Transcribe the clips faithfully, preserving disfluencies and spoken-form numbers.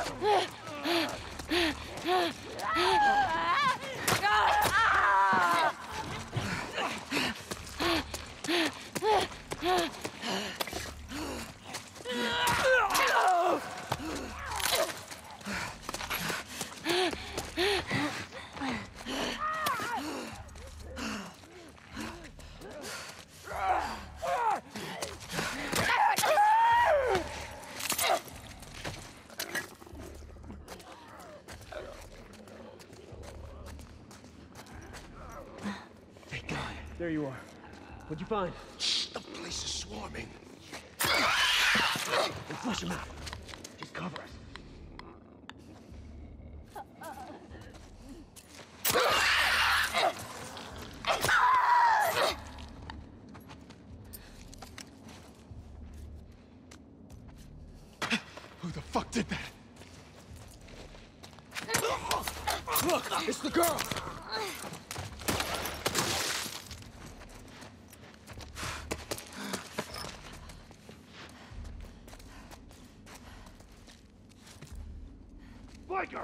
There you are. What'd you find? The place is swarming. We'll flush him out. Just cover us. Who the fuck did that? Look, it's the girl. Biker!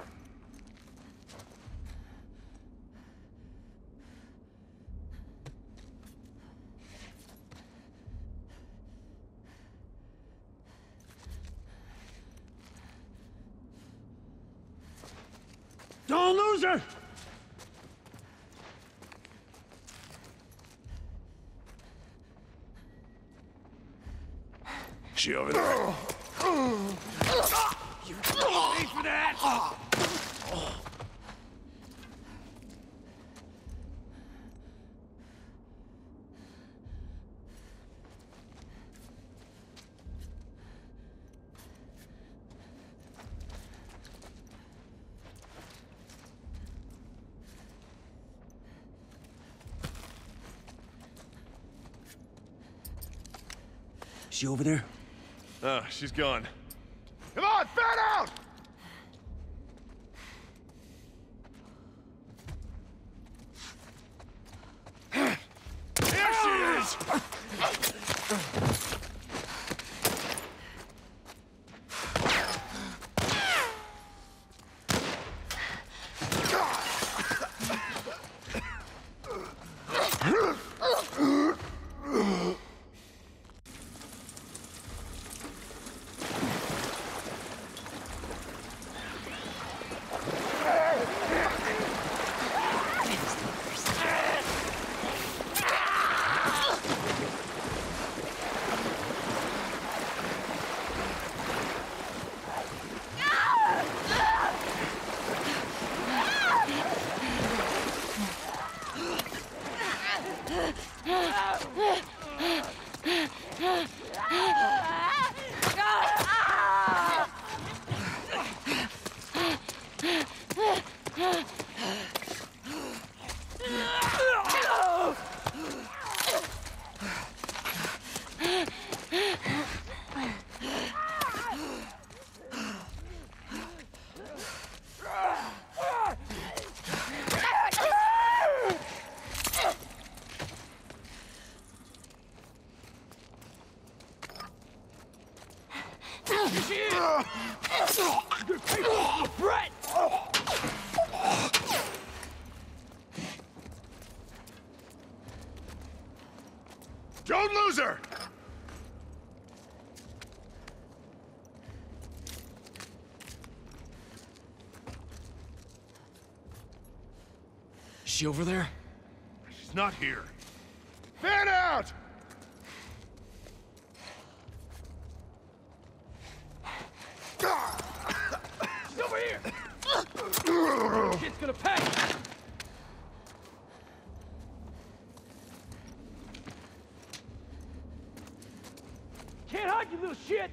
Don't lose her! She over there. You pay for that! She over there? Oh, she's gone. Come on, fan out! Here she is! Brett! Don't lose her! Is she over there? She's not here. Fan out! She's over here! Kid's gonna pay! Can't hide, you little shit!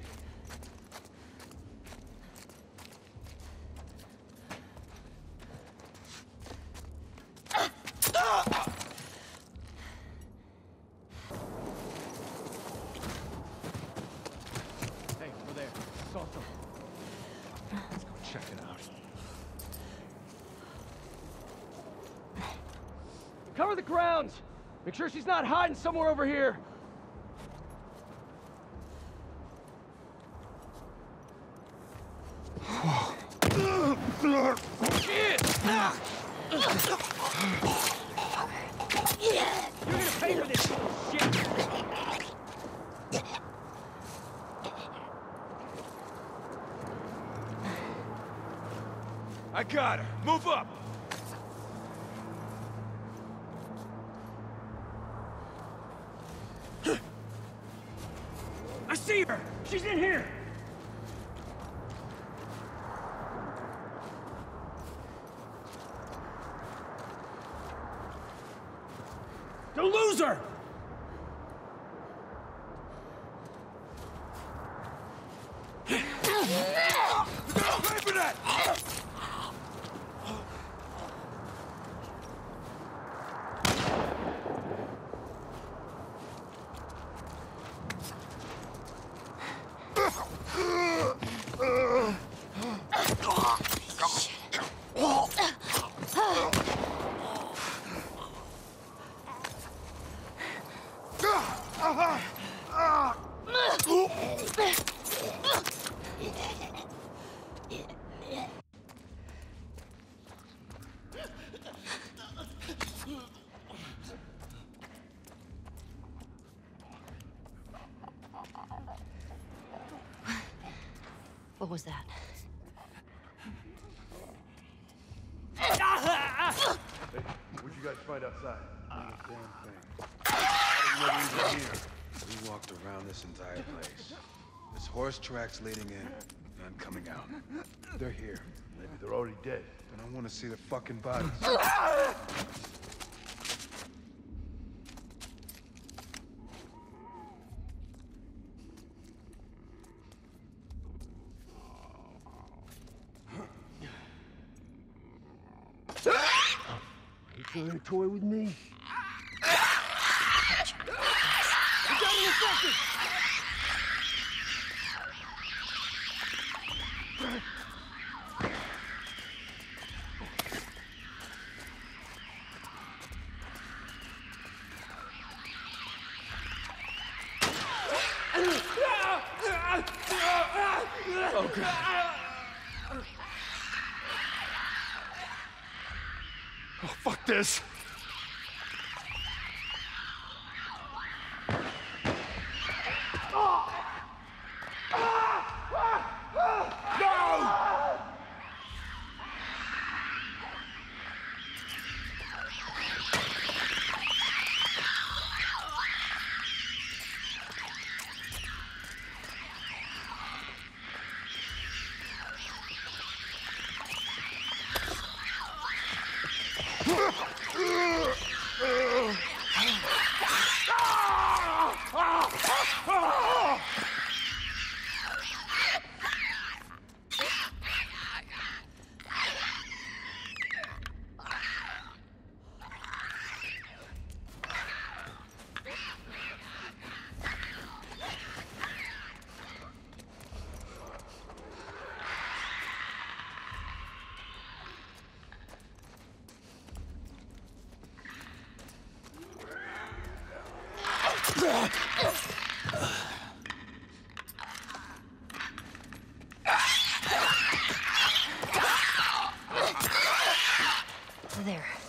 Hey, over there. Saw something. Let's go check it out. Cover the grounds! Make sure she's not hiding somewhere over here! Whoa. Shit! Ah! You're gonna pay for this shit! I got her. Move up! I see her! She's in here! Don't lose her! Wait for that! What was that? Hey, what'd you guys find outside? Not a damn thing. How do you know we were here? We walked around this entire place. There's horse tracks leading in, none coming out. They're here. Maybe they're already dead. But I want to see their fucking bodies. You trying to toy with me? We got an infected! Oh, God. Oh, fuck this! There.